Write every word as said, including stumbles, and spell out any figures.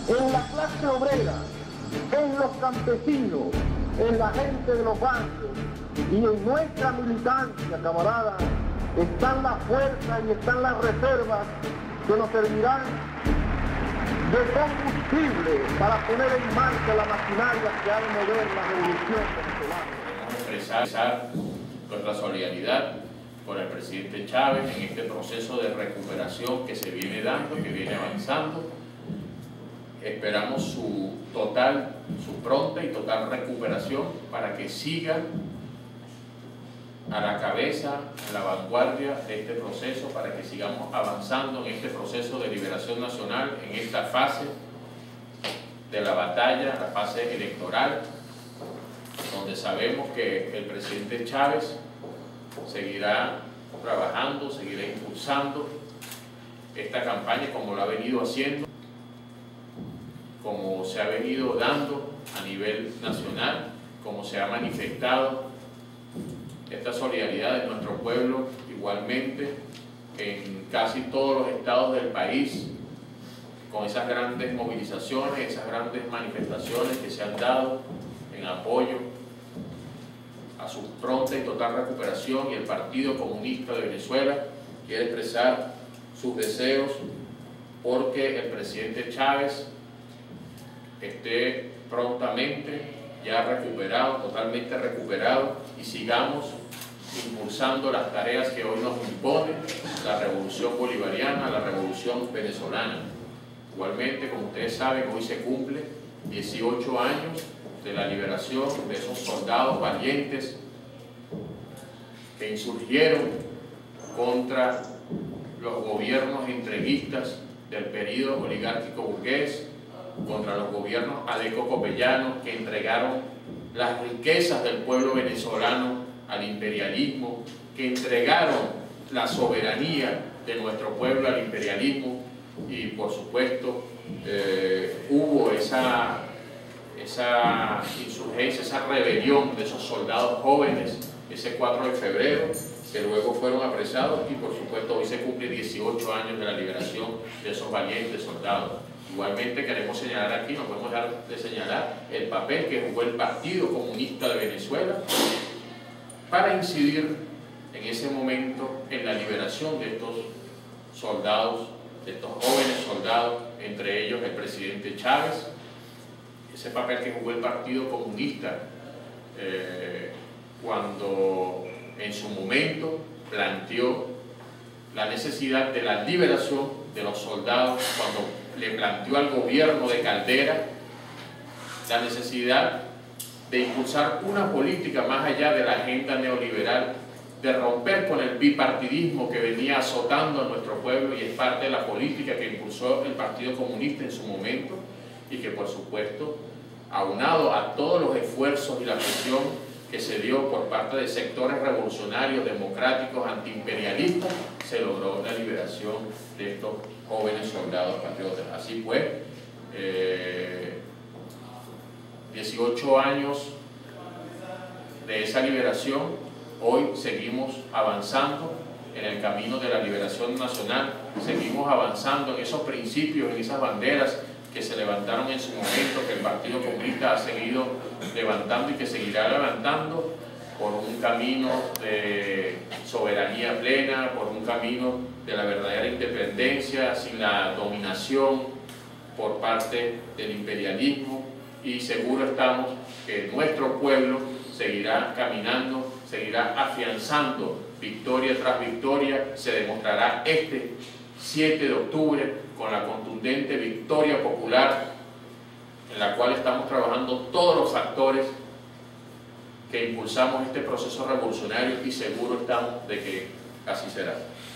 en la clase obrera, en los campesinos, en la gente de los barrios y en nuestra militancia, camaradas, están las fuerzas y están las reservas que nos servirán de combustible para poner en marcha la maquinaria que ha de mover la revolución venezolana. Expresar nuestra solidaridad con el presidente Chávez en este proceso de recuperación que se viene dando, que viene avanzando. Esperamos su total, su pronta y total recuperación para que siga a la cabeza, a la vanguardia de este proceso, para que sigamos avanzando en este proceso de liberación nacional, en esta fase de la batalla, la fase electoral, donde sabemos que el presidente Chávez seguirá trabajando, seguirá impulsando esta campaña como lo ha venido haciendo, como se ha venido dando a nivel nacional, como se ha manifestado esta solidaridad de nuestro pueblo igualmente en casi todos los estados del país, con esas grandes movilizaciones, esas grandes manifestaciones que se han dado en apoyo a su pronta y total recuperación. Y el Partido Comunista de Venezuela quiere expresar sus deseos porque el presidente Chávez esté prontamente ya recuperado, totalmente recuperado, y sigamos impulsando las tareas que hoy nos impone la revolución bolivariana, la revolución venezolana. Igualmente, como ustedes saben, hoy se cumple dieciocho años de la liberación de esos soldados valientes que insurgieron contra los gobiernos entreguistas del periodo oligárquico burgués, contra los gobiernos adeco-copellanos que entregaron las riquezas del pueblo venezolano al imperialismo, que entregaron la soberanía de nuestro pueblo al imperialismo. Y por supuesto eh, hubo esa, esa insurgencia, esa rebelión de esos soldados jóvenes ese cuatro de febrero, que luego fueron apresados, y por supuesto hoy se cumplen dieciocho años de la liberación de esos valientes soldados. Igualmente queremos señalar aquí, no podemos dejar de señalar el papel que jugó el Partido Comunista de Venezuela para incidir en ese momento en la liberación de estos soldados, de estos jóvenes soldados, entre ellos el presidente Chávez. Ese papel que jugó el Partido Comunista eh, cuando en su momento planteó la necesidad de la liberación de los soldados, cuando le planteó al gobierno de Caldera la necesidad de impulsar una política más allá de la agenda neoliberal, de romper con el bipartidismo que venía azotando a nuestro pueblo, y es parte de la política que impulsó el Partido Comunista en su momento, y que por supuesto, aunado a todos los esfuerzos y la presión que se dio por parte de sectores revolucionarios, democráticos, antiimperialistas, se logró la liberación de estos jóvenes soldados patriotas. Así pues, eh, dieciocho años de esa liberación, hoy seguimos avanzando en el camino de la liberación nacional, seguimos avanzando en esos principios, en esas banderas que se levantaron en su momento, que el Partido Comunista ha seguido levantando y que seguirá levantando, por un camino de soberanía plena, por un camino de la verdadera independencia, sin la dominación por parte del imperialismo. Y seguro estamos que nuestro pueblo seguirá caminando, seguirá afianzando victoria tras victoria. Se demostrará este siete de octubre con la contundente victoria popular, en la cual estamos trabajando todos los factores que impulsamos este proceso revolucionario, y seguro estamos de que así será.